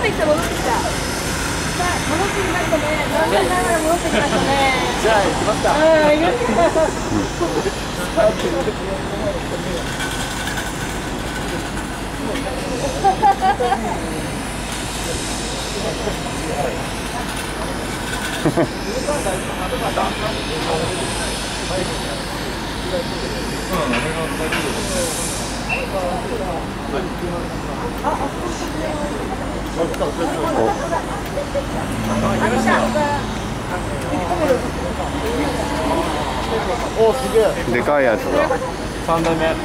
ってきた、戻ってきた。さあ、戻ってきましたね。残念ながら戻ってきましたね。 じゃあ行きますか。 行きますか。 お、すげえ。 でかいやつだ。 3代目。